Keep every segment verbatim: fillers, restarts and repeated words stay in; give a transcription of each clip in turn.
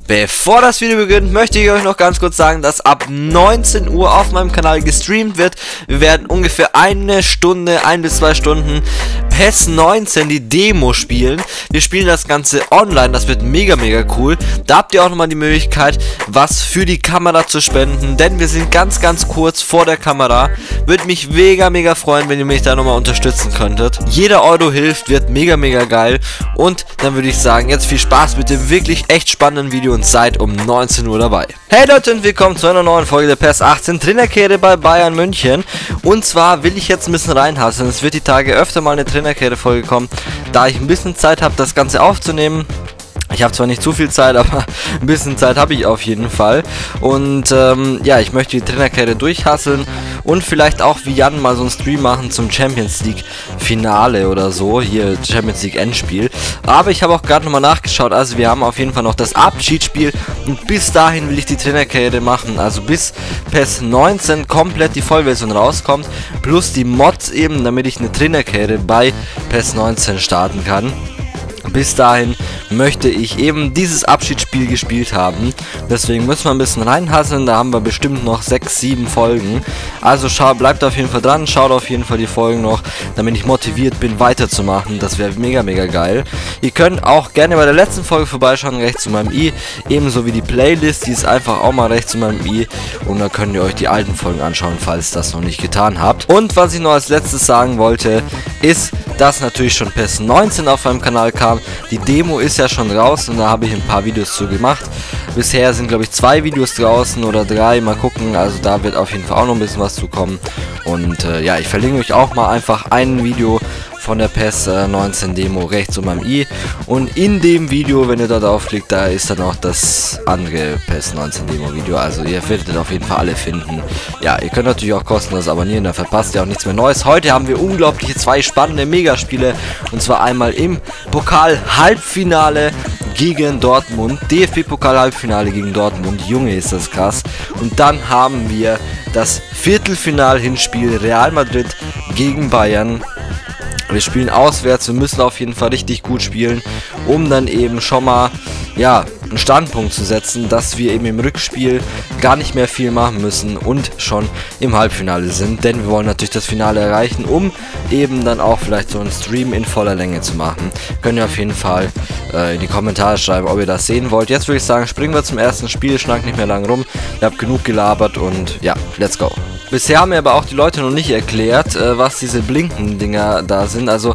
Bevor das Video beginnt, möchte ich euch noch ganz kurz sagen, dass ab neunzehn Uhr auf meinem Kanal gestreamt wird. Wir werden ungefähr eine Stunde, ein bis zwei Stunden P E S neunzehn, die Demo spielen. Wir spielen das Ganze online, das wird mega, mega cool. Da habt ihr auch nochmal die Möglichkeit, was für die Kamera zu spenden, denn wir sind ganz, ganz kurz vor der Kamera. Würde mich mega, mega freuen, wenn ihr mich da nochmal unterstützen könntet. Jeder Euro hilft, wird mega, mega geil. Und dann würde ich sagen, jetzt viel Spaß mit dem wirklich echt spannenden Video und seid um neunzehn Uhr dabei. Hey Leute und willkommen zu einer neuen Folge der P E S achtzehn Trainerkehre bei Bayern München. Und zwar will ich jetzt ein bisschen reinhassen. Es wird die Tage öfter mal eine Trainerkehre-Folge kommen, da ich ein bisschen Zeit habe, das Ganze aufzunehmen. Ich habe zwar nicht zu viel Zeit, aber ein bisschen Zeit habe ich auf jeden Fall. Und ähm, ja, ich möchte die Trainerkehre durchhasseln und vielleicht auch wie Jan mal so einen Stream machen zum Champions League Finale oder so. Hier Champions League Endspiel. Aber ich habe auch gerade nochmal nachgeschaut, also wir haben auf jeden Fall noch das Abschiedsspiel. Und bis dahin will ich die Trainerkehre machen. Also bis P E S neunzehn komplett die Vollversion rauskommt. Plus die Mods eben, damit ich eine Trainerkehre bei P E S neunzehn starten kann. Bis dahin möchte ich eben dieses Abschiedsspiel gespielt haben. Deswegen müssen wir ein bisschen reinhasseln. Da haben wir bestimmt noch sechs, sieben Folgen. Also schau, bleibt auf jeden Fall dran. Schaut auf jeden Fall die Folgen noch, damit ich motiviert bin, weiterzumachen. Das wäre mega, mega geil. Ihr könnt auch gerne bei der letzten Folge vorbeischauen, rechts zu meinem i. Ebenso wie die Playlist. Die ist einfach auch mal rechts zu meinem i. Und da könnt ihr euch die alten Folgen anschauen, falls ihr das noch nicht getan habt. Und was ich noch als letztes sagen wollte, ist, dass natürlich schon P E S neunzehn auf meinem Kanal kam. Die Demo ist ja schon raus und da habe ich ein paar Videos zu gemacht. Bisher sind glaube ich zwei Videos draußen oder drei, mal gucken. Also da wird auf jeden Fall auch noch ein bisschen was zu kommen. Und äh, ja, ich verlinke euch auch mal einfach ein Video von der P E S neunzehn Demo rechts um meinem i. Und in dem Video, wenn ihr da draufklickt, da ist dann auch das andere P E S neunzehn Demo Video. Also ihr werdet auf jeden Fall alle finden. Ja, ihr könnt natürlich auch kostenlos abonnieren, dann verpasst ihr auch nichts mehr Neues. Heute haben wir unglaubliche zwei spannende Megaspiele. Und zwar einmal im Pokal-Halbfinale gegen Dortmund. D F B-Pokal-Halbfinale gegen Dortmund. Junge, ist das krass. Und dann haben wir das Viertelfinal-Hinspiel Real Madrid gegen Bayern. Wir spielen auswärts, wir müssen auf jeden Fall richtig gut spielen, um dann eben schon mal, ja, einen Standpunkt zu setzen, dass wir eben im Rückspiel gar nicht mehr viel machen müssen und schon im Halbfinale sind, denn wir wollen natürlich das Finale erreichen, um eben dann auch vielleicht so einen Stream in voller Länge zu machen. Könnt ihr auf jeden Fall äh, in die Kommentare schreiben, ob ihr das sehen wollt. Jetzt würde ich sagen, springen wir zum ersten Spiel, schnack nicht mehr lange rum, ihr habt genug gelabert und ja, let's go. Bisher haben mir aber auch die Leute noch nicht erklärt, äh, was diese blinkenden Dinger da sind. Also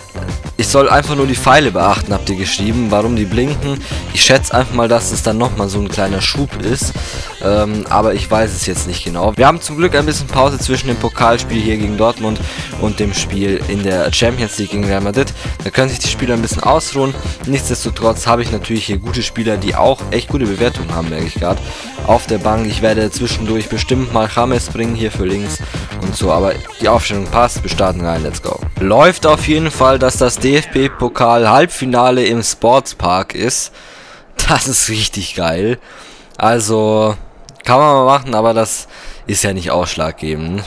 ich soll einfach nur die Pfeile beachten, habt ihr geschrieben, warum die blinken. Ich schätze einfach mal, dass es dann nochmal so ein kleiner Schub ist, ähm, aber ich weiß es jetzt nicht genau. Wir haben zum Glück ein bisschen Pause zwischen dem Pokalspiel hier gegen Dortmund und dem Spiel in der Champions League gegen Real Madrid. Da können sich die Spieler ein bisschen ausruhen. Nichtsdestotrotz habe ich natürlich hier gute Spieler, die auch echt gute Bewertungen haben, merke ich gerade, auf der Bank. Ich werde zwischendurch bestimmt mal James bringen hier für links und so, aber die Aufstellung passt. Wir starten rein, let's go. Läuft auf jeden Fall, dass das D F B-Pokal-Halbfinale im Sportspark ist. Das ist richtig geil. Also, kann man mal machen, aber das ist ja nicht ausschlaggebend.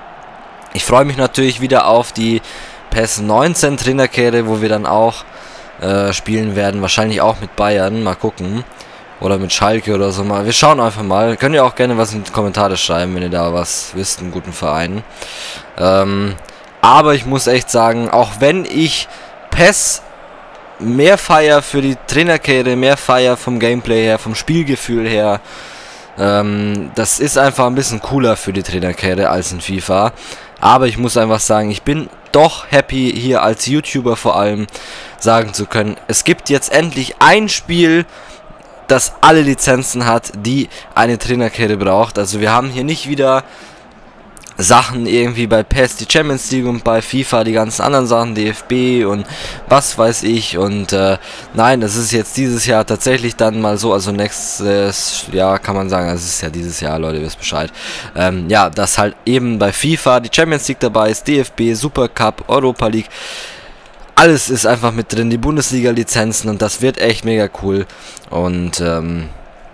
Ich freue mich natürlich wieder auf die P E S neunzehn Trainerkehre, wo wir dann auch äh, spielen werden. Wahrscheinlich auch mit Bayern, mal gucken. Oder mit Schalke oder so mal. Wir schauen einfach mal. Könnt ihr auch gerne was in die Kommentare schreiben, wenn ihr da was wisst, einen guten Verein. Ähm, aber ich muss echt sagen, auch wenn ich P E S mehr feier für die Trainerkehre, mehr feier vom Gameplay her, vom Spielgefühl her. Ähm, das ist einfach ein bisschen cooler für die Trainerkehre als in FIFA. Aber ich muss einfach sagen, ich bin doch happy hier als YouTuber vor allem sagen zu können, es gibt jetzt endlich ein Spiel, das alle Lizenzen hat, die eine Trainerkehre braucht. Also wir haben hier nicht wieder Sachen irgendwie bei P E S die Champions League und bei FIFA die ganzen anderen Sachen, D F B und was weiß ich. Und äh, nein, das ist jetzt dieses Jahr tatsächlich dann mal so, also nächstes Jahr kann man sagen, es ist ja dieses Jahr, Leute, ihr wisst Bescheid. Ähm, ja, dass halt eben bei FIFA die Champions League dabei ist, D F B, Super Cup, Europa League. Alles ist einfach mit drin, die Bundesliga-Lizenzen, und das wird echt mega cool. Und ähm,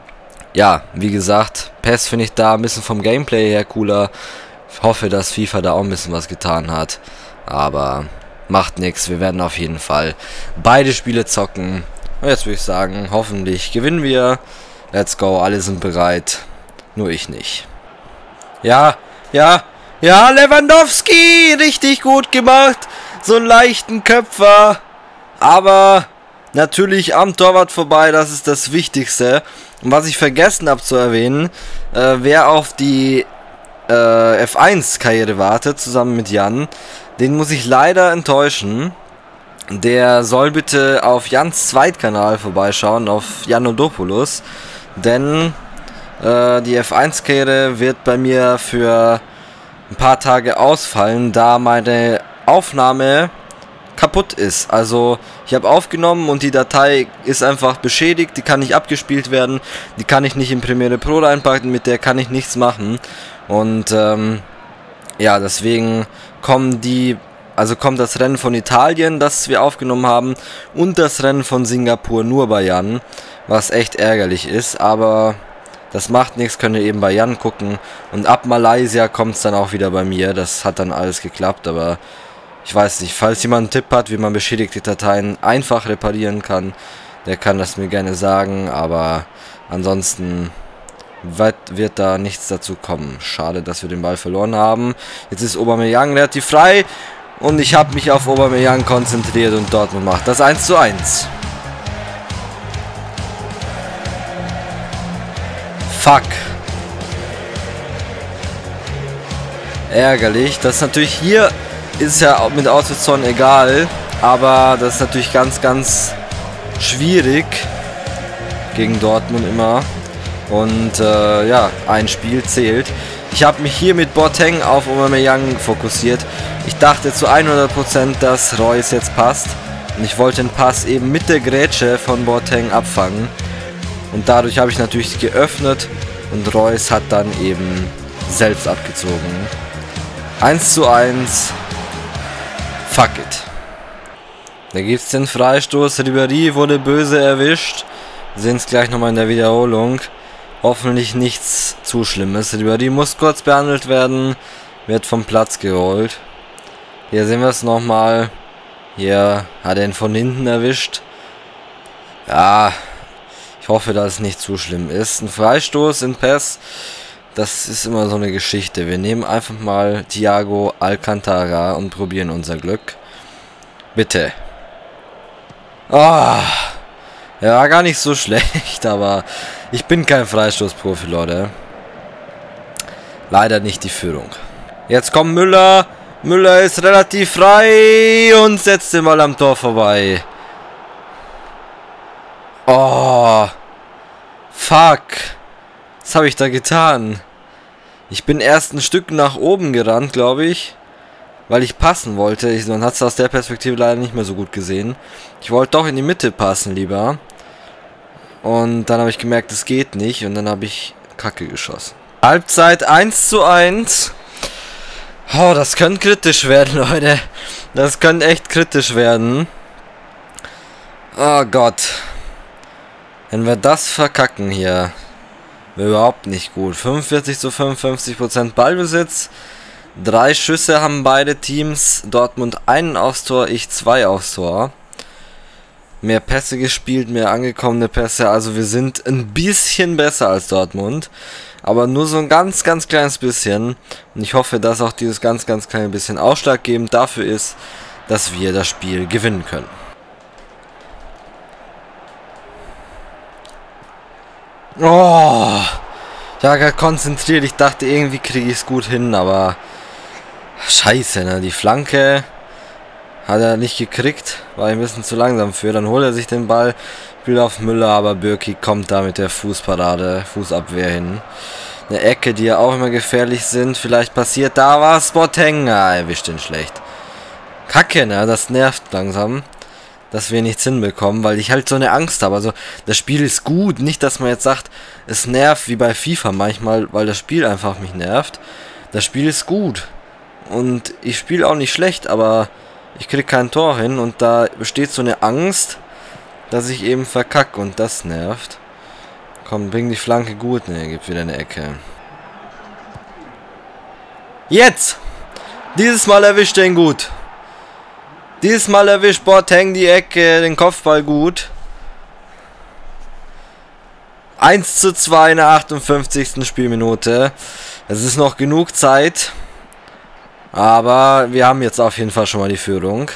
ja, wie gesagt, P E S finde ich da ein bisschen vom Gameplay her cooler. Ich hoffe, dass FIFA da auch ein bisschen was getan hat. Aber macht nichts. Wir werden auf jeden Fall beide Spiele zocken. Und jetzt würde ich sagen, hoffentlich gewinnen wir. Let's go, alle sind bereit. Nur ich nicht. Ja, ja, ja, Lewandowski! Richtig gut gemacht. So einen leichten Köpfer. Aber natürlich am Torwart vorbei, das ist das Wichtigste. Und was ich vergessen habe zu erwähnen, äh, wer auf die äh, F eins Karriere wartet, zusammen mit Jan, den muss ich leider enttäuschen. Der soll bitte auf Jans Zweitkanal vorbeischauen, auf Janodopoulos. Denn äh, die F eins Karriere wird bei mir für ein paar Tage ausfallen, da meine Aufnahme kaputt ist. Also ich habe aufgenommen und die Datei ist einfach beschädigt, die kann nicht abgespielt werden, die kann ich nicht in Premiere Pro reinpacken, mit der kann ich nichts machen. Und ähm, ja, deswegen kommen die, also kommt das Rennen von Italien, das wir aufgenommen haben, und das Rennen von Singapur nur bei Jan, was echt ärgerlich ist, aber das macht nichts, könnt ihr eben bei Jan gucken. Und ab Malaysia kommt es dann auch wieder bei mir, das hat dann alles geklappt, aber ich weiß nicht, falls jemand einen Tipp hat, wie man beschädigte Dateien einfach reparieren kann, der kann das mir gerne sagen, aber ansonsten wird, wird da nichts dazu kommen. Schade, dass wir den Ball verloren haben. Jetzt ist Aubameyang relativ frei und ich habe mich auf Aubameyang konzentriert und Dortmund macht das eins zu eins. Fuck. Ärgerlich, das ist natürlich hier... Ist ja mit Auswärtstoren egal, aber das ist natürlich ganz, ganz schwierig gegen Dortmund immer. Und äh, ja, ein Spiel zählt. Ich habe mich hier mit Boateng auf Aubameyang fokussiert. Ich dachte zu hundert Prozent, dass Reus jetzt passt. Und ich wollte den Pass eben mit der Grätsche von Boateng abfangen. Und dadurch habe ich natürlich geöffnet und Reus hat dann eben selbst abgezogen. eins zu eins. Fuck it. Da gibt es den Freistoß. Ribéry wurde böse erwischt. Wir sehen es gleich nochmal in der Wiederholung. Hoffentlich nichts zu Schlimmes. Ribéry muss kurz behandelt werden. Wird vom Platz geholt. Hier sehen wir es nochmal. Hier hat er ihn von hinten erwischt. Ja, ich hoffe, dass es nicht zu schlimm ist. Ein Freistoß in P E S. Das ist immer so eine Geschichte. Wir nehmen einfach mal Thiago Alcantara und probieren unser Glück. Bitte. Ah, oh, ja, gar nicht so schlecht, aber ich bin kein Freistoßprofi, Leute. Leider nicht die Führung. Jetzt kommt Müller. Müller ist relativ frei und setzt den Ball am Tor vorbei. Oh, fuck. Was habe ich da getan? Ich bin erst ein Stück nach oben gerannt, glaube ich, weil ich passen wollte. Ich, man hat es aus der Perspektive leider nicht mehr so gut gesehen. Ich wollte doch in die Mitte passen lieber. Und dann habe ich gemerkt, es geht nicht. Und dann habe ich Kacke geschossen. Halbzeit eins zu eins. Oh, das könnte kritisch werden, Leute. Das könnte echt kritisch werden. Oh Gott. Wenn wir das verkacken hier... Überhaupt nicht gut. fünfundvierzig zu fünfundfünfzig Prozent Ballbesitz. Drei Schüsse haben beide Teams. Dortmund einen aufs Tor, ich zwei aufs Tor. Mehr Pässe gespielt, mehr angekommene Pässe. Also wir sind ein bisschen besser als Dortmund. Aber nur so ein ganz, ganz kleines bisschen. Und ich hoffe, dass auch dieses ganz, ganz kleine bisschen ausschlaggebend dafür ist, dass wir das Spiel gewinnen können. Oh, ich war gerade konzentriert. Ich dachte, irgendwie kriege ich es gut hin, aber scheiße, ne? Die Flanke hat er nicht gekriegt, war ein bisschen zu langsam für. Dann holt er sich den Ball, spielt auf Müller, aber Bürki kommt da mit der Fußparade, Fußabwehr hin. Eine Ecke, die ja auch immer gefährlich sind. Vielleicht passiert da was. Boateng, ah, erwischt den schlecht. Kacke, ne? Das nervt langsam, dass wir nichts hinbekommen, weil ich halt so eine Angst habe. Also das Spiel ist gut, nicht, dass man jetzt sagt, es nervt wie bei FIFA manchmal, weil das Spiel einfach mich nervt. Das Spiel ist gut und ich spiele auch nicht schlecht, aber ich kriege kein Tor hin und da besteht so eine Angst, dass ich eben verkacke und das nervt. Komm, bring die Flanke gut. Ne, gibt wieder eine Ecke. Jetzt! Dieses Mal erwischt er ihn gut. Dieses Mal erwischt Boateng die Ecke, den Kopfball gut. eins zu zwei in der achtundfünfzigsten Spielminute. Es ist noch genug Zeit. Aber wir haben jetzt auf jeden Fall schon mal die Führung.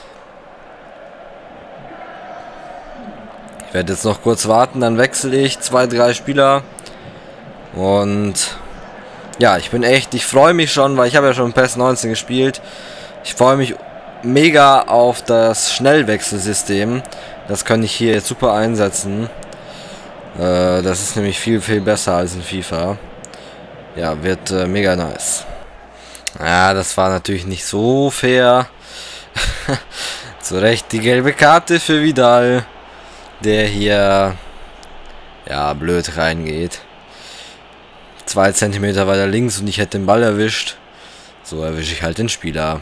Ich werde jetzt noch kurz warten, dann wechsle ich zwei, drei Spieler. Und ja, ich bin echt, ich freue mich schon, weil ich habe ja schon PES neunzehn gespielt. Ich freue mich mega auf das Schnellwechselsystem. Das kann ich hier jetzt super einsetzen. Äh, das ist nämlich viel, viel besser als in FIFA. Ja, wird äh, mega nice. Ja, das war natürlich nicht so fair. Zu Recht die gelbe Karte für Vidal, der hier ja blöd reingeht. Zwei Zentimeter weiter links und ich hätte den Ball erwischt. So erwische ich halt den Spieler.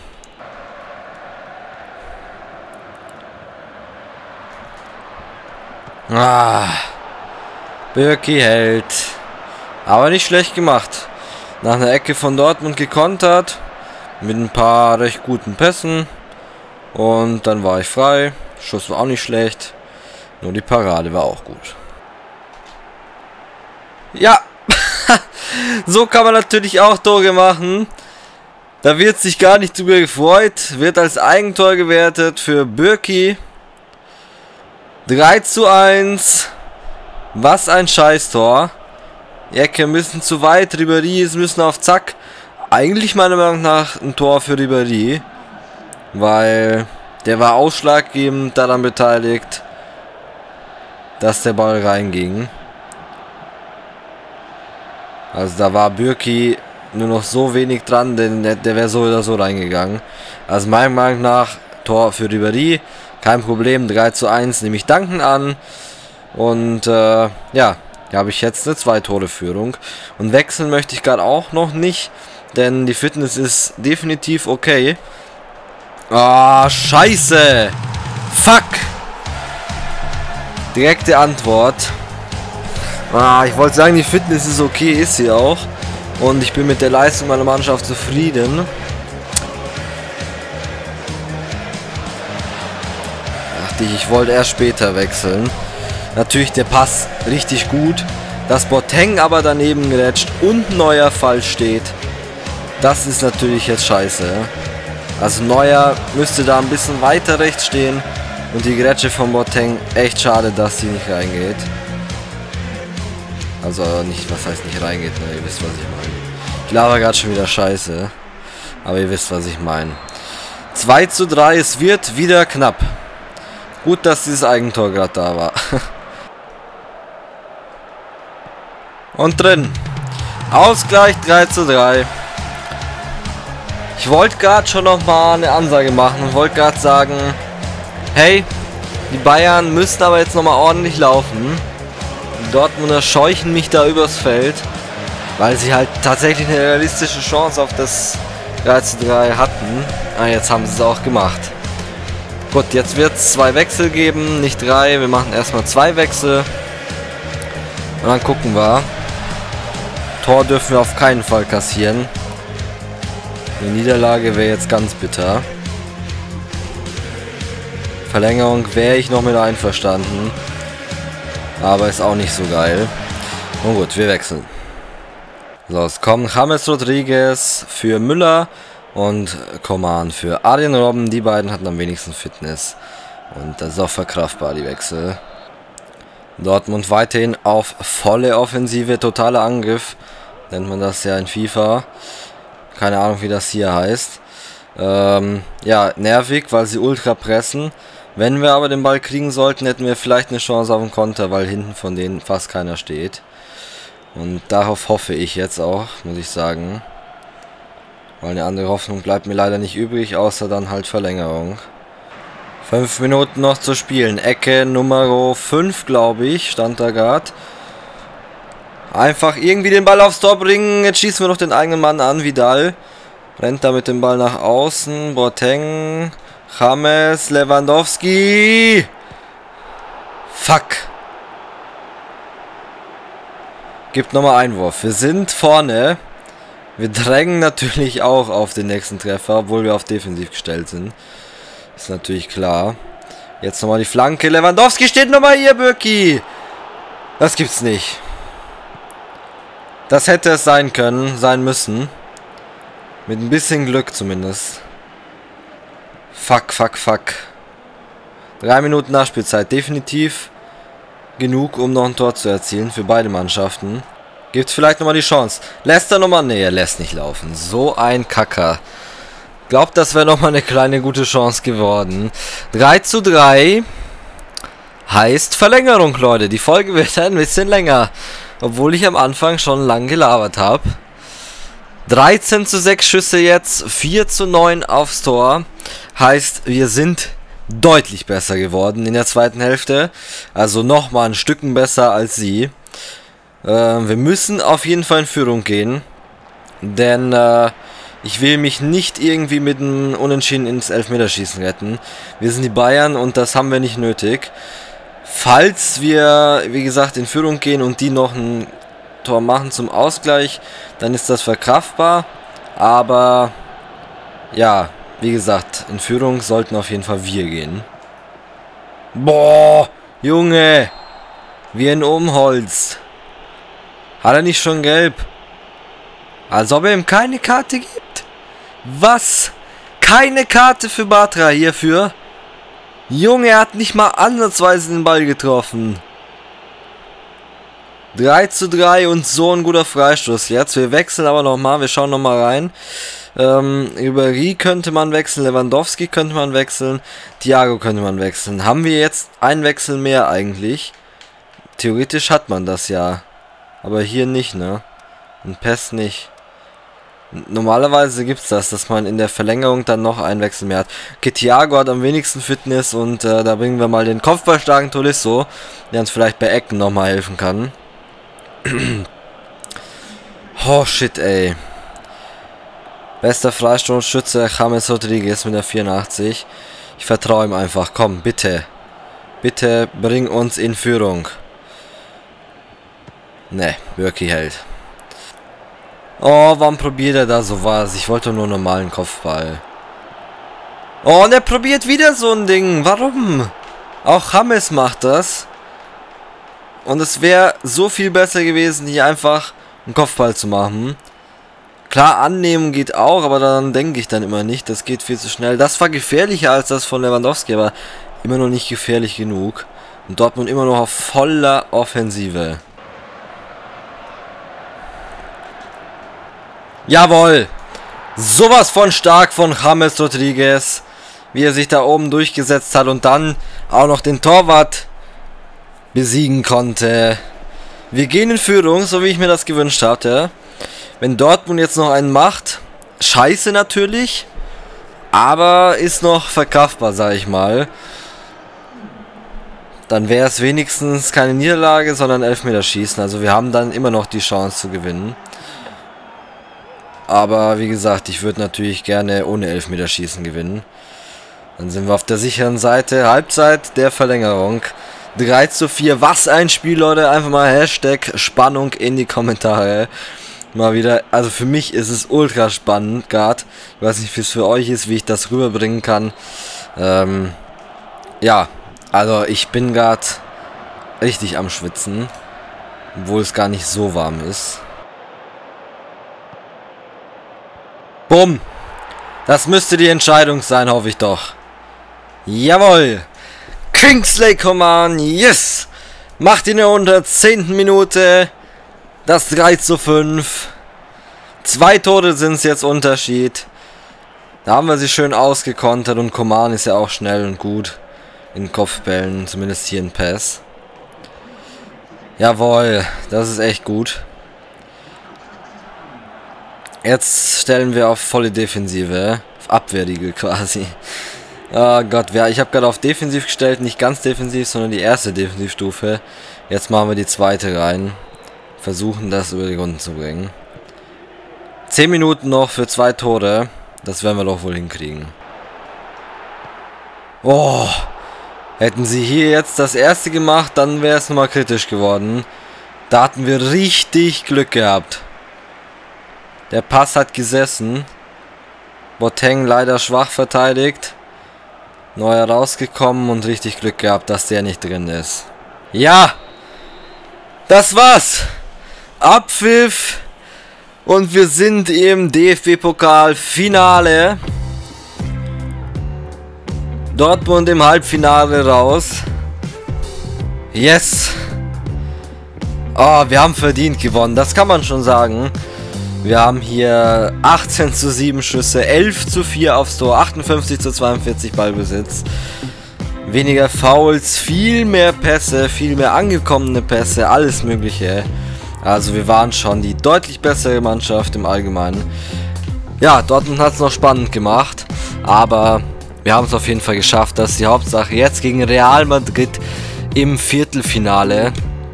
Ah, Birki hält. Aber nicht schlecht gemacht. Nach einer Ecke von Dortmund gekontert. Mit ein paar recht guten Pässen. Und dann war ich frei. Schuss war auch nicht schlecht. Nur die Parade war auch gut. Ja. So kann man natürlich auch Tore machen. Da wird sich gar nicht drüber gefreut. Wird als Eigentor gewertet für Birki. drei zu eins. Was ein Scheißtor. Die Ecke müssen zu weit. Ribéry ist müssen auf Zack. Eigentlich meiner Meinung nach ein Tor für Ribéry. Weil der war ausschlaggebend daran beteiligt, dass der Ball reinging. Also da war Birki nur noch so wenig dran, denn der, der wäre so oder so reingegangen. Also meiner Meinung nach Tor für Ribéry. Kein Problem, drei zu eins nehme ich Danken an. Und äh, ja, hier habe ich jetzt eine Zwei-Tore-Führung. Und wechseln möchte ich gerade auch noch nicht, denn die Fitness ist definitiv okay. Ah, scheiße! Fuck! Direkte Antwort. Ah, ich wollte sagen, die Fitness ist okay, ist sie auch. Und ich bin mit der Leistung meiner Mannschaft zufrieden. Dachte ich, ich wollte erst später wechseln. Natürlich der Pass richtig gut. Dass Boateng aber daneben gerätscht und Neuer falsch steht. Das ist natürlich jetzt scheiße. Also Neuer müsste da ein bisschen weiter rechts stehen. Und die Grätsche von Boateng, echt schade, dass sie nicht reingeht. Also nicht, was heißt nicht reingeht, ne? Ihr wisst, was ich meine. Ich laber gerade schon wieder scheiße. Aber ihr wisst, was ich meine. zwei zu drei, es wird wieder knapp. Gut, dass dieses Eigentor gerade da war. Und drin. Ausgleich drei zu drei. Ich wollte gerade schon noch mal eine Ansage machen und wollte gerade sagen, hey, die Bayern müssen aber jetzt noch mal ordentlich laufen. Die Dortmunder scheuchen mich da übers Feld, weil sie halt tatsächlich eine realistische Chance auf das drei zu drei hatten. Ah, jetzt haben sie es auch gemacht. Gut, jetzt wird es zwei Wechsel geben, nicht drei. Wir machen erstmal zwei Wechsel. Und dann gucken wir. Tor dürfen wir auf keinen Fall kassieren. Eine Niederlage wäre jetzt ganz bitter. Verlängerung wäre ich noch mit einverstanden. Aber ist auch nicht so geil. Und gut, wir wechseln. So, es kommen James Rodriguez für Müller und Coman für Arjen Robben. Die beiden hatten am wenigsten Fitness. Und das ist auch verkraftbar, die Wechsel. Dortmund weiterhin auf volle Offensive, totaler Angriff. Nennt man das ja in FIFA. Keine Ahnung, wie das hier heißt. Ähm, ja, nervig, weil sie ultra pressen. Wenn wir aber den Ball kriegen sollten, hätten wir vielleicht eine Chance auf den Konter, weil hinten von denen fast keiner steht. Und darauf hoffe ich jetzt auch, muss ich sagen. Weil eine andere Hoffnung bleibt mir leider nicht übrig, außer dann halt Verlängerung. Fünf Minuten noch zu spielen. Ecke Nummer fünf, glaube ich, stand da gerade. Einfach irgendwie den Ball aufs Tor bringen. Jetzt schießen wir noch den eigenen Mann an, Vidal. Rennt da mit dem Ball nach außen. Boateng, James, Lewandowski. Fuck. Gibt nochmal Einwurf. Wir sind vorne. Wir drängen natürlich auch auf den nächsten Treffer, obwohl wir auf defensiv gestellt sind. Ist natürlich klar. Jetzt nochmal die Flanke. Lewandowski steht nochmal hier, Birki. Das gibt's nicht. Das hätte es sein können, sein müssen. Mit ein bisschen Glück zumindest. Fuck, fuck, fuck. Drei Minuten Nachspielzeit. Definitiv genug, um noch ein Tor zu erzielen für beide Mannschaften. Gibt vielleicht nochmal die Chance. Lässt er nochmal? Nee, er lässt nicht laufen. So ein Kacker. Glaubt, das wäre nochmal eine kleine gute Chance geworden. drei zu drei heißt Verlängerung, Leute. Die Folge wird ein bisschen länger. Obwohl ich am Anfang schon lang gelabert habe. dreizehn zu sechs Schüsse jetzt. vier zu neun aufs Tor. Heißt, wir sind deutlich besser geworden in der zweiten Hälfte. Also nochmal ein Stücken besser als sie. Äh, wir müssen auf jeden Fall in Führung gehen. Denn äh, ich will mich nicht irgendwie mit einem Unentschieden ins Elfmeterschießen retten. Wir sind die Bayern und das haben wir nicht nötig. Falls wir, wie gesagt, in Führung gehen und die noch ein Tor machen zum Ausgleich, dann ist das verkraftbar. Aber ja, wie gesagt, in Führung sollten auf jeden Fall wir gehen. Boah, Junge, wie ein Umholz. Hat er nicht schon gelb? Als ob er ihm keine Karte gibt. Was? Keine Karte für Batra hierfür? Junge, er hat nicht mal ansatzweise den Ball getroffen. drei zu drei und so ein guter Freistoß jetzt. Wir wechseln aber nochmal. Wir schauen nochmal rein. Ähm, Ribéry könnte man wechseln. Lewandowski könnte man wechseln. Thiago könnte man wechseln. Haben wir jetzt einen Wechsel mehr eigentlich? Theoretisch hat man das ja. Aber hier nicht, ne? Und P E S nicht. Normalerweise gibt es das, dass man in der Verlängerung dann noch einen Wechsel mehr hat. Okay, Thiago hat am wenigsten Fitness und äh, da bringen wir mal den kopfballstarken Tolisso, der uns vielleicht bei Ecken nochmal helfen kann. Oh shit, ey. Bester Freistoßschütze James Rodriguez mit der vierundachtzig. Ich vertraue ihm einfach. Komm, bitte. Bitte bring uns in Führung. Ne, wirklich hält. Oh, warum probiert er da sowas? Ich wollte nur einen normalen Kopfball. Oh, und er probiert wieder so ein Ding. Warum? Auch James macht das. Und es wäre so viel besser gewesen, hier einfach einen Kopfball zu machen. Klar, annehmen geht auch, aber dann denke ich dann immer nicht. Das geht viel zu schnell. Das war gefährlicher als das von Lewandowski, aber immer noch nicht gefährlich genug. Und Dortmund immer noch auf voller Offensive. Jawohl! Sowas von stark von James Rodriguez, wie er sich da oben durchgesetzt hat und dann auch noch den Torwart besiegen konnte. Wir gehen in Führung, so wie ich mir das gewünscht hatte. Wenn Dortmund jetzt noch einen macht, scheiße natürlich, aber ist noch verkraftbar, sag ich mal. Dann wäre es wenigstens keine Niederlage, sondern Elfmeterschießen. Also wir haben dann immer noch die Chance zu gewinnen. Aber wie gesagt, ich würde natürlich gerne ohne Elfmeterschießen gewinnen. Dann sind wir auf der sicheren Seite. Halbzeit der Verlängerung. drei zu vier. Was ein Spiel, Leute. Einfach mal Hashtag Spannung in die Kommentare. Mal wieder. Also für mich ist es ultra spannend gerade. Ich weiß nicht, wie es für euch ist, wie ich das rüberbringen kann. Ähm, ja, also ich bin gerade richtig am Schwitzen. Obwohl es gar nicht so warm ist. Bumm. Das müsste die Entscheidung sein, hoffe ich doch. Jawohl. Kingsley Coman. Yes. Macht in der hundertzehnten Minute das drei zu fünf. Zwei Tore sind es jetzt Unterschied. Da haben wir sie schön ausgekontert und Coman ist ja auch schnell und gut in Kopfbällen, zumindest hier in P E S. Jawohl. Das ist echt gut. Jetzt stellen wir auf volle Defensive, auf Abwehrriegel quasi. Oh Gott, ja, ich habe gerade auf Defensiv gestellt, nicht ganz defensiv, sondern die erste Defensivstufe. Jetzt machen wir die zweite rein. Versuchen das über die Runden zu bringen. Zehn Minuten noch für zwei Tore. Das werden wir doch wohl hinkriegen. Oh, hätten sie hier jetzt das erste gemacht, dann wäre es nochmal kritisch geworden. Da hatten wir richtig Glück gehabt. Der Pass hat gesessen. Boateng leider schwach verteidigt. Neuer rausgekommen und richtig Glück gehabt, dass der nicht drin ist. Ja! Das war's. Abpfiff. Und wir sind im D F B-Pokal-Finale. Dortmund im Halbfinale raus. Yes. Oh, wir haben verdient gewonnen. Das kann man schon sagen. Wir haben hier achtzehn zu sieben Schüsse, elf zu vier aufs Tor, achtundfünfzig zu zweiundvierzig Ballbesitz. Weniger Fouls, viel mehr Pässe, viel mehr angekommene Pässe, alles mögliche. Also wir waren schon die deutlich bessere Mannschaft im Allgemeinen. Ja, Dortmund hat es noch spannend gemacht, aber wir haben es auf jeden Fall geschafft. Das ist die Hauptsache. Jetzt gegen Real Madrid im Viertelfinale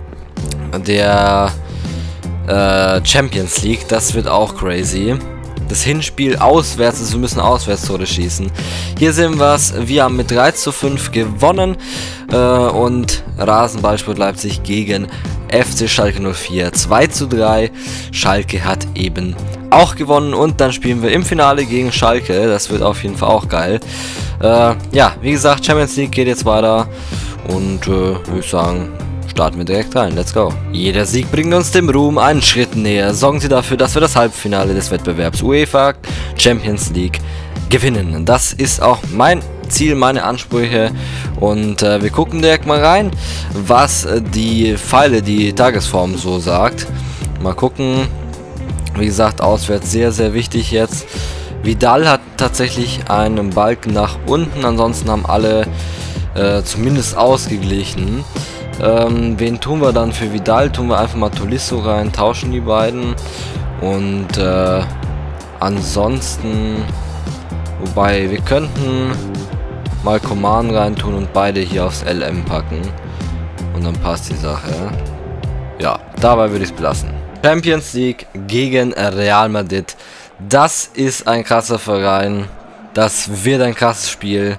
der äh, Champions League. Das wird auch crazy. Das Hinspiel auswärts, also wir müssen Auswärtstore schießen. Hier sehen wir es, wir haben mit drei zu fünf gewonnen äh, und Rasenballsport Leipzig gegen F C Schalke null vier zwei zu drei. Schalke hat eben auch gewonnen und dann spielen wir im Finale gegen Schalke. Das wird auf jeden Fall auch geil. Äh, ja, wie gesagt, Champions League geht jetzt weiter und äh, würde ich sagen, starten wir direkt rein. Let's go. Jeder Sieg bringt uns dem Ruhm einen Schritt näher. Sorgen Sie dafür, dass wir das Halbfinale des Wettbewerbs UEFA Champions League gewinnen. Das ist auch mein Ziel, meine Ansprüche. Und äh, wir gucken direkt mal rein, was äh, die Pfeile, die Tagesform so sagt. Mal gucken. Wie gesagt, auswärts sehr, sehr wichtig jetzt. Vidal hat tatsächlich einen Balken nach unten. Ansonsten haben alle äh, zumindest ausgeglichen. Ähm, wen tun wir dann für Vidal? Tun wir einfach mal Tolisso rein, tauschen die beiden. Und äh, ansonsten, wobei wir könnten mal Coman rein tun und beide hier aufs L M packen. Und dann passt die Sache. Ja, dabei würde ich es belassen. Champions League gegen Real Madrid. Das ist ein krasser Verein. Das wird ein krasses Spiel.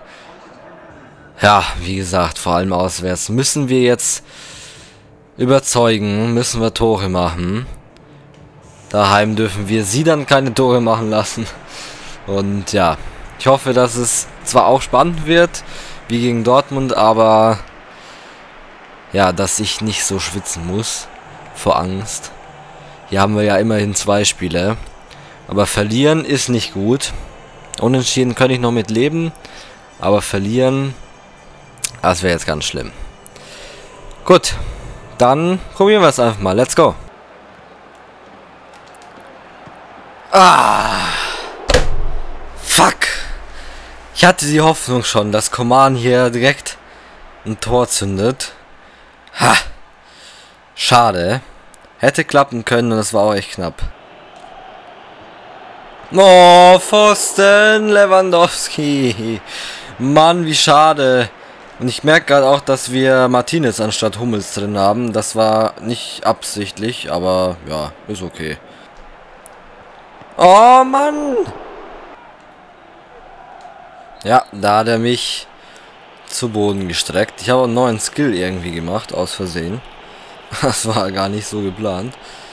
Ja, wie gesagt, vor allem auswärts müssen wir jetzt überzeugen, müssen wir Tore machen. Daheim dürfen wir sie dann keine Tore machen lassen. Und ja, ich hoffe, dass es zwar auch spannend wird, wie gegen Dortmund, aber ja, dass ich nicht so schwitzen muss vor Angst. Hier haben wir ja immerhin zwei Spiele. Aber verlieren ist nicht gut. Unentschieden kann ich noch mit leben, aber verlieren, das wäre jetzt ganz schlimm. Gut, dann probieren wir es einfach mal. Let's go. Ah, fuck. Ich hatte die Hoffnung schon, dass Coman hier direkt ein Tor zündet. Ha. Schade. Hätte klappen können und das war auch echt knapp. Oh, Pfosten, Lewandowski. Mann, wie schade. Und ich merke gerade auch, dass wir Martinez anstatt Hummels drin haben. Das war nicht absichtlich, aber ja, ist okay. Oh, Mann. Ja, da hat er mich zu Boden gestreckt. Ich habe einen neuen Skill irgendwie gemacht, aus Versehen. Das war gar nicht so geplant.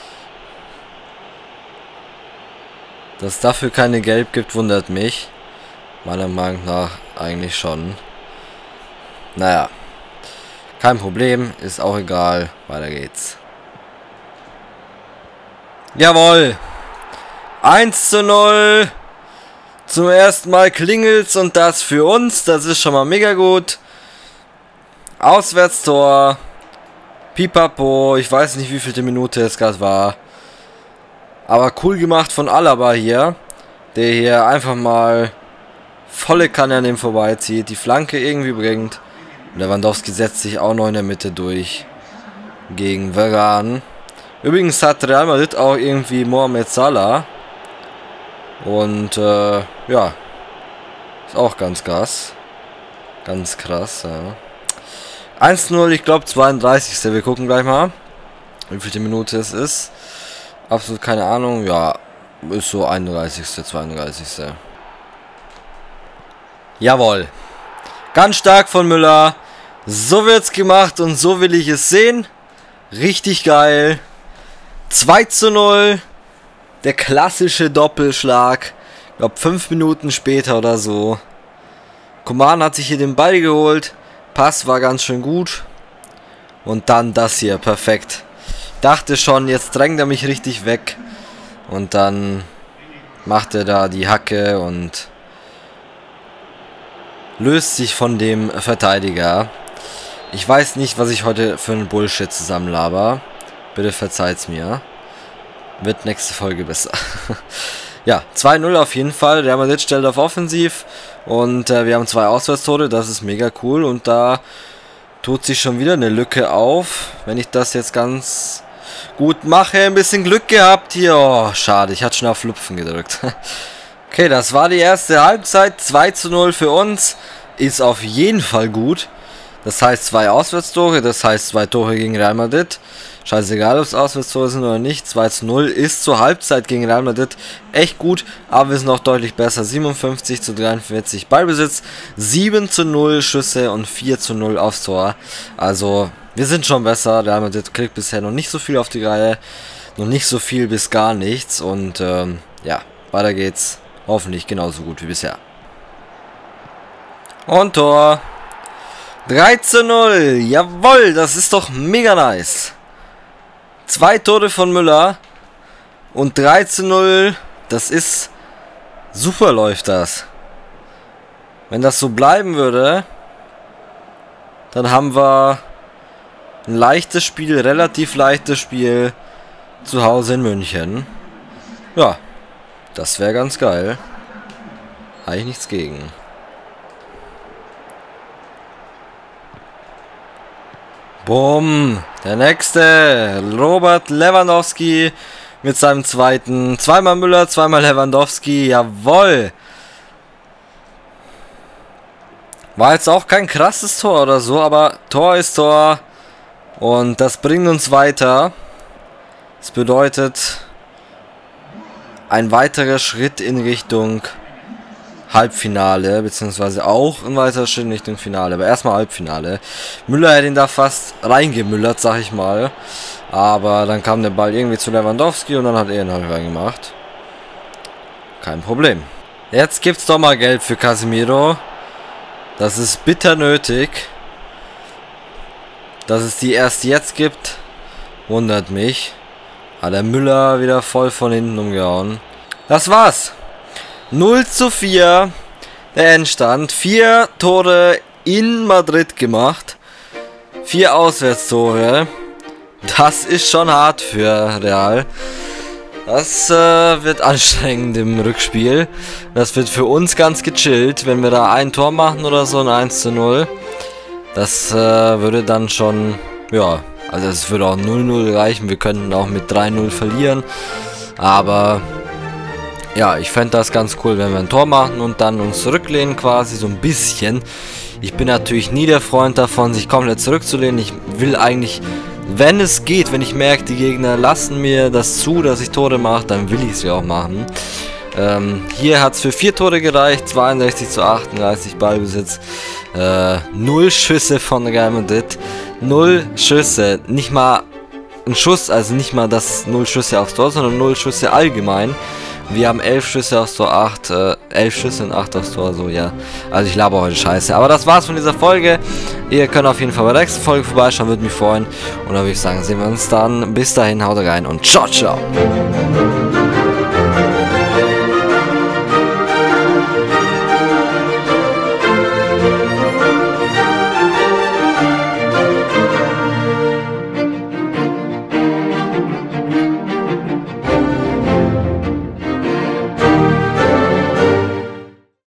Dass es dafür keine Gelb gibt, wundert mich. Meiner Meinung nach eigentlich schon. Naja. Kein Problem, ist auch egal. Weiter geht's. Jawohl. eins zu null. Zum ersten Mal klingelt's und das für uns. Das ist schon mal mega gut. Auswärtstor. Pipapo. Ich weiß nicht, wie vielte Minute es gerade war. Aber cool gemacht von Alaba hier. Der hier einfach mal volle Kanne an dem vorbeizieht. Die Flanke irgendwie bringt. Lewandowski setzt sich auch noch in der Mitte durch. Gegen Varane. Übrigens hat Real Madrid auch irgendwie Mohamed Salah. Und äh, ja. Ist auch ganz krass. Ganz krass, ja. eins zu null, ich glaube zweiunddreißigste Wir gucken gleich mal, wie viele Minute es ist. Absolut keine Ahnung. Ja, ist so einunddreißigste zweiunddreißigste Jawohl. Ganz stark von Müller. So wird's gemacht und so will ich es sehen. Richtig geil. zwei zu null. Der klassische Doppelschlag. Ich glaube fünf Minuten später oder so. Coman hat sich hier den Ball geholt. Pass war ganz schön gut. Und dann das hier. Perfekt. dachte schon, jetzt drängt er mich richtig weg. Und dann macht er da die Hacke und löst sich von dem Verteidiger. Ich weiß nicht, was ich heute für einen Bullshit zusammenlaber. Bitte verzeiht's mir. Wird nächste Folge besser. Ja, zwei null auf jeden Fall. Real Madrid stellt auf Offensiv. Und äh, wir haben zwei Auswärtstore. Das ist mega cool. Und da tut sich schon wieder eine Lücke auf. Wenn ich das jetzt ganz gut mache. Ein bisschen Glück gehabt hier. Oh, schade. Ich hatte schon auf Lupfen gedrückt. Okay, das war die erste Halbzeit. zwei zu null für uns. Ist auf jeden Fall gut. Das heißt zwei Auswärtstore. Das heißt zwei Tore gegen Real Madrid. Scheißegal, ob es Auswärtstore sind oder nicht. zwei zu null ist zur Halbzeit gegen Real Madrid echt gut. Aber wir sind auch deutlich besser. siebenundfünfzig zu dreiundvierzig Ballbesitz. sieben zu null Schüsse und vier zu null aufs Tor. Also, wir sind schon besser. Real Madrid kriegt bisher noch nicht so viel auf die Reihe. Noch nicht so viel bis gar nichts. Und ähm, ja, weiter geht's. Hoffentlich genauso gut wie bisher. Und Tor. drei zu null. Jawohl, das ist doch mega nice. Zwei Tore von Müller. Und drei zu null. Das ist... Super läuft das. Wenn das so bleiben würde, dann haben wir ein leichtes Spiel, relativ leichtes Spiel zu Hause in München. Ja, das wäre ganz geil. Habe ich nichts gegen. Bumm, der nächste, Robert Lewandowski mit seinem zweiten, zweimal Müller, zweimal Lewandowski, jawohl. War jetzt auch kein krasses Tor oder so, aber Tor ist Tor und das bringt uns weiter. Das bedeutet ein weiterer Schritt in Richtung Halbfinale, beziehungsweise auch ein weiterer Schritt in Richtung Finale, aber erstmal Halbfinale. Müller hätte ihn da fast reingemüllert, sag ich mal. Aber dann kam der Ball irgendwie zu Lewandowski und dann hat er ihn halt reingemacht. Kein Problem. Jetzt gibt's doch mal Geld für Casemiro. Das ist bitter nötig. Dass es die erst jetzt gibt, wundert mich. Hat der Müller wieder voll von hinten umgehauen. Das war's. null zu vier. Der Endstand. Vier Tore in Madrid gemacht. Vier Auswärtstore. Das ist schon hart für Real. Das äh, wird anstrengend im Rückspiel. Das wird für uns ganz gechillt, wenn wir da ein Tor machen oder so, ein eins zu null. Das äh, würde dann schon, ja, also es würde auch null null reichen. Wir könnten auch mit drei null verlieren. Aber ja, ich fände das ganz cool, wenn wir ein Tor machen und dann uns zurücklehnen quasi, so ein bisschen. Ich bin natürlich nie der Freund davon, sich komplett zurückzulehnen. Ich will eigentlich, wenn es geht, wenn ich merke, die Gegner lassen mir das zu, dass ich Tore mache, dann will ich es ja auch machen. Ähm, hier hat es für vier Tore gereicht, zweiundsechzig zu achtunddreißig Ballbesitz, äh, null Schüsse von Real Madrid, null Schüsse, nicht mal ein Schuss, also nicht mal das null Schüsse aufs Tor, sondern null Schüsse allgemein. Wir haben elf Schüsse aufs Tor, acht, äh, elf Schüsse und acht aufs Tor, so, ja. Also ich laber heute Scheiße. Aber das war's von dieser Folge. Ihr könnt auf jeden Fall bei der nächsten Folge vorbeischauen, würde mich freuen. Und dann würde ich sagen, sehen wir uns dann. Bis dahin, haut rein und ciao, ciao.